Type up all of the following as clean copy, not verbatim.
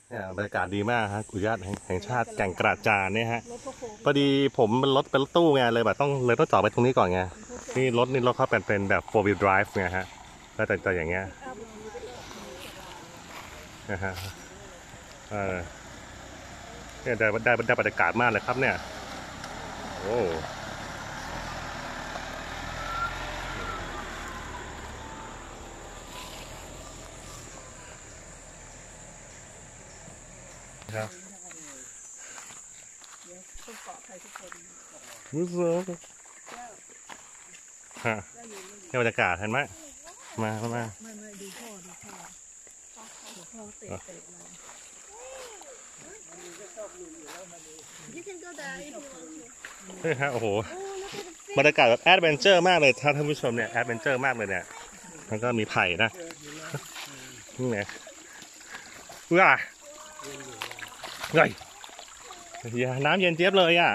บรรยากาศดีมากฮะอุทยานแห่งชาติแก่งกระจานเนี่ยฮะพอดีผมเป็นรถตู้ไงเลยแบบต้องจอดไปตรงนี้ก่อนไงนี่รถเขาเป็นแบบ 4 wheel drive ไงฮะก็แต่อย่างเงี้ยนะฮะเนี่ยได้บรรยากาศมากเลยครับเนี่ยโอ้ครับรู้สึกฮะเนี่ยบรรยากาศเห็นไหมมาไม่ดูพ่อเตะเลยเฮ้ยฮะโอ้โหบรรยากาศแบบแอดเวนเจอร์มากเลยท่านผู้ชมเนี่ยแอดเวนเจอร์มากเลยเนี่ยแล้วก็มีไผ่นะนี่ไงว้าเฮ้ยน้ำเย็นเจี๊ยบเลยอ่ะ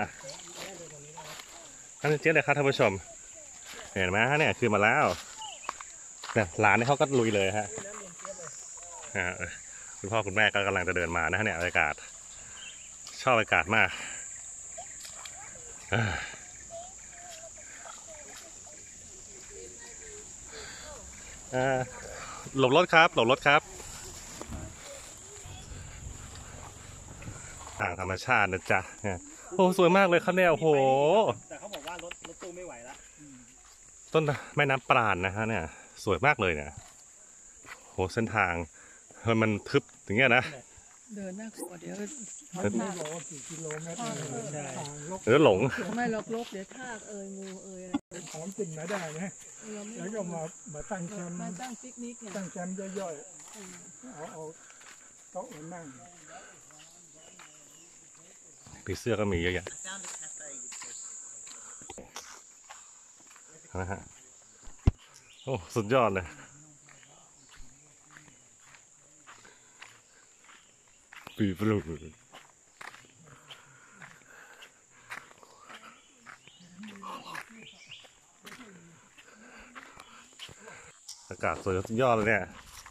น้ำเย็นเจี๊ยบเลยครับท่านผู้ชมเห็นไหมฮะเนี่ยคือมาแล้วเนี่ยหลานนี่เขาก็ลุยเลยฮะคุณพ่อคุณแม่ก็กำลังจะเดินมานะเนี่ยบรรยากาศชอบบรรยากาศมากหลบรถครับธรรมชาตินะจ๊ะโอ้สวยมากเลยครับเนี่ยโอ้โหแต่เขาบอกว่ารถตู้ไม่ไหวแล้วต้นแม่น้ำปราณนะฮะเนี่ยสวยมากเลยเนี่ยโหเส้นทางมันทึบอย่างเงี้ยนะเดินน่ากลัวเดี๋ยวไม่บอกว่ากี่กิโลเมตรเดี๋ยวหลงไม่ลกเดี๋ยวทากงูอะไรของกินมาได้นะแล้วก็มาตั้งแคมป์ตั้งปิกนิกเนี่ยตั้งแคมป์ย่อยๆเอาโต๊ะมานั่งผีเสื้อก็มีเยอะแยะนะฮะโอ้สุดยอดเลยปีฟลูอากาศสวยสุดยอดเลยเนี่ย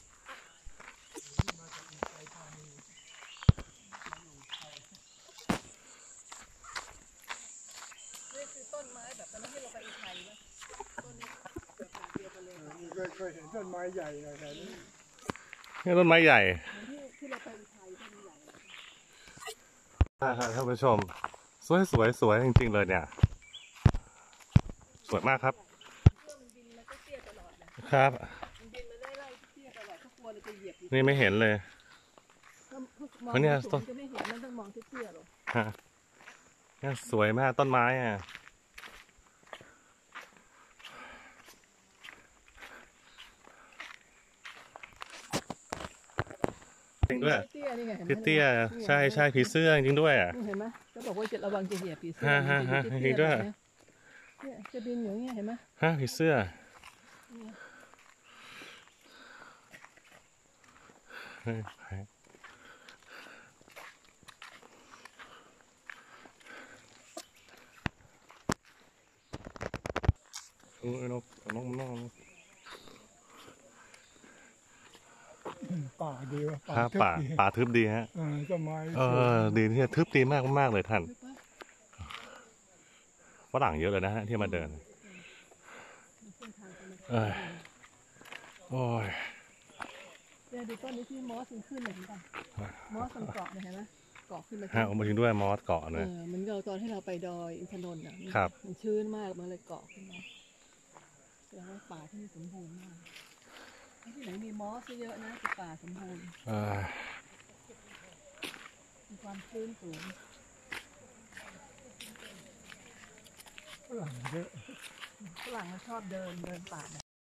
เคยเห็นต้นไม้ใหญ่อะไรนี้นี่ต้นไม้ใหญ่ที่เราไปอุทัยต้นใหญ่ท่านผู้ชมสวยจริงๆเลยเนี่ยสวยมากครับครับนี่ไม่เห็นเลยเพราะเนี่ยต้นเนี่ยสวยมากต้นไม้อ่ะจริงด้วยผีเตี้ยใช่ผีเสื้อจริงด้วยอ่ะเห็นไหมก็บอกว่าจะระวังจะเหยียบผีเสื้อจริงด้วยเนี่ยจะบินอย่างเงี้ยเห็นไหมผีเสื้อน้องป่าดีวะป่าทึบดีฮะต้นไม้ดีที่ทึบดีมากเลยท่านฝรั่งเยอะเลยนะฮะที่มาเดินโอ้ยดูต้นนี้ที่มอสขึ้นเหมือนกันมอสเกาะเห็นไหมเกาะขึ้นมามาถึงด้วยมอสเกาะเลยเหมือนเราตอนที่เราไปดอยอินทนนท์อ่ะมันชื้นมากมันเลยเกาะขึ้นมาแสดงว่าป่าที่นี่สมบูรณ์มากที่ไหนมีมอสเยอะนะคือป่าสมบูรณ์มีความชื้นสูงฝรั่งเยอะฝรั่งชอบเดินป่า